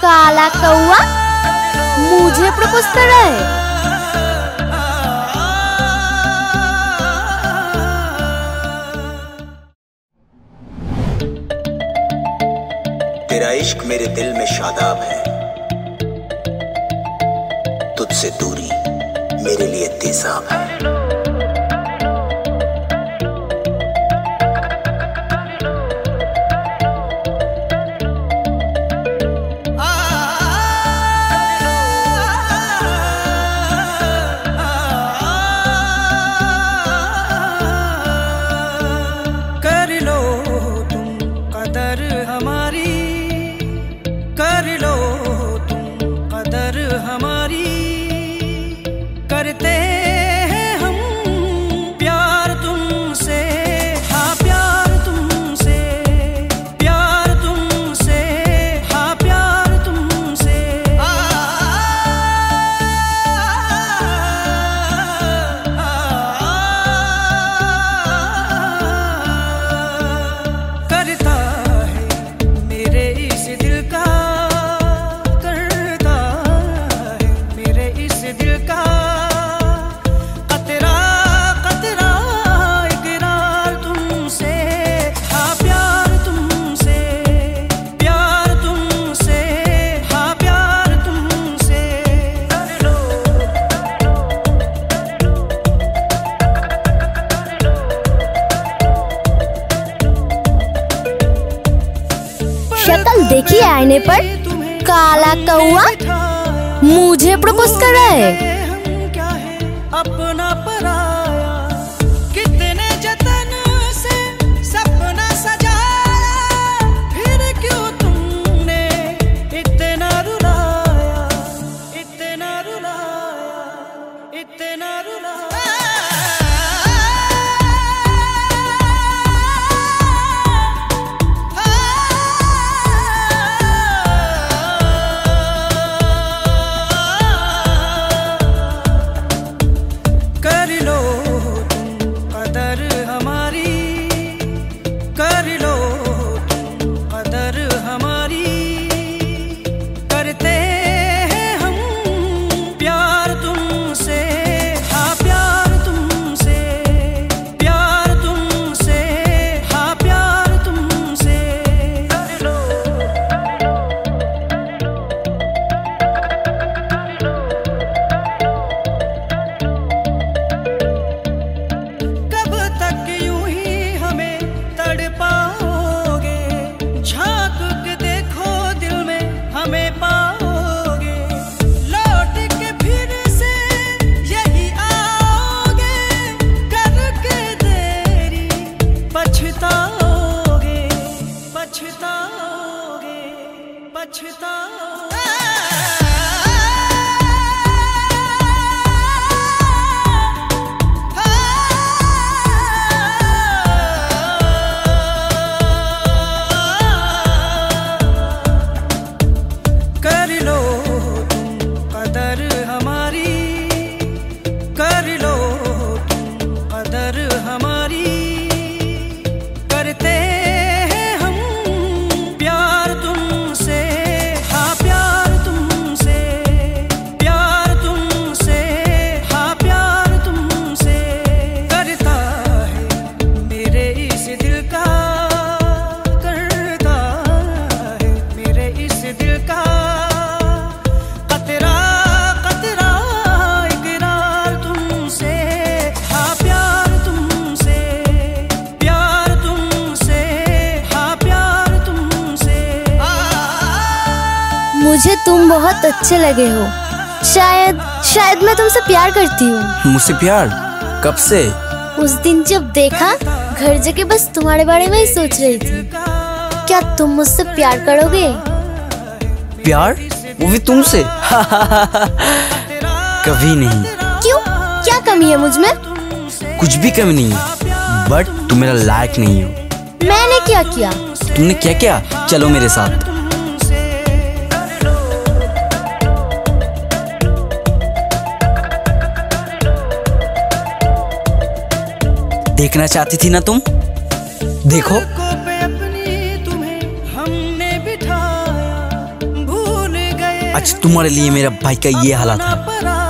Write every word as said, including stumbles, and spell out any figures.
काला कौआ मुझे प्रपोज कर रहा है। तेरा इश्क मेरे दिल में शादाब है, तुझसे दूरी मेरे लिए तेजाब है। करते हैं हम प्यार तुमसे, हाँ प्यार तुमसे, प्यार तुमसे, हाँ प्यार तुमसे। आ, आ, आ, करता है मेरे इस दिल का, करता है मेरे इस दिल का शक्ल देखी आईने पर, काला कौआ मुझे प्रपोज कर रहा है। अपना पराया कितने जतन से सपना सजाया, फिर क्यों तुमने इतना रुलाया, इतना रुलाया, इतना रुलाया। मुझे तुम बहुत अच्छे लगे हो। शायद शायद मैं तुमसे प्यार करती हूँ। मुझसे प्यार? कब से? उस दिन जब देखा, घर जाके बस तुम्हारे बारे में ही सोच रही थी। क्या तुम मुझसे प्यार करोगे? प्यार? वो भी तुमसे? कभी नहीं। क्यों? क्या कमी है मुझ में? कुछ भी कमी नहीं है, बट तुम मेरा लायक नहीं हो। मैंने क्या किया? तुमने क्या किया? चलो मेरे साथ। देखना चाहती थी ना तुम? देखो। अपनी तुम्हें हमने बिठाया, भूल आज तुम्हारे लिए मेरा भाई का ये हालत है।